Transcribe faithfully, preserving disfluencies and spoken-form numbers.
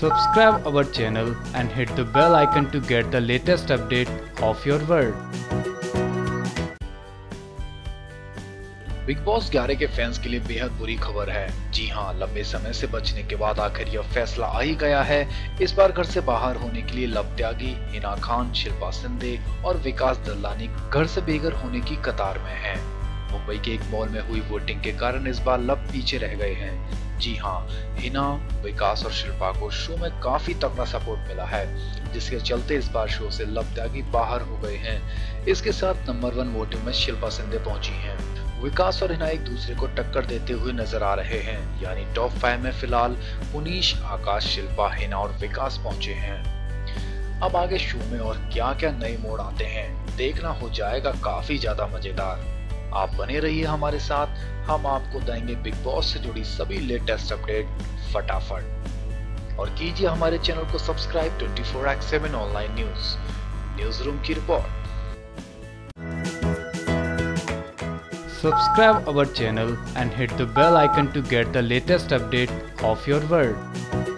Subscribe our channel and hit the bell icon to get the latest update of your world. Bigg Boss ग्यारह के fans के लिए बेहद बुरी खबर है। जी हां, लंबे समय से बचने के बाद आखिर यह फैसला आ ही गया है। इस बार घर से बाहर होने के लिए लव त्यागी, हिना खान, शिल्पा शिंदे और विकास दल्लानी घर से बेघर होने की कतार में हैं। मुंबई के एक मॉल में हुई वोटिंग के कारण इस बार लव पीछे रह गए हैं। जी हां, हिना, विकास और शिल्पा को शो में काफी तगड़ा सपोर्ट मिला है, जिसके चलते इस बार शो से लव त्यागी बाहर हो गए हैं। इसके साथ नंबर वन वोटिंग में शिल्पा शिंदे पहुंची हैं। विकास और हिना एक दूसरे को टक्कर देते हुए नजर आ रहे हैं, यानी टॉप फाइव में फिलहाल उनीश, आकाश, शिल्पा, हिना और विकास पहुंचे हैं। अब आगे शो में और क्या क्या नए मोड़ आते हैं, देखना हो जाएगा काफी ज्यादा मजेदार। आप बने रहिए हमारे साथ, हम आपको देंगे बिग बॉस से जुड़ी सभी लेटेस्ट अपडेट फटाफट। और कीजिए हमारे चैनल को subscribe twenty four by seven online news news room की रिपोर्ट। Subscribe our channel and hit the bell icon to get the latest update of your world.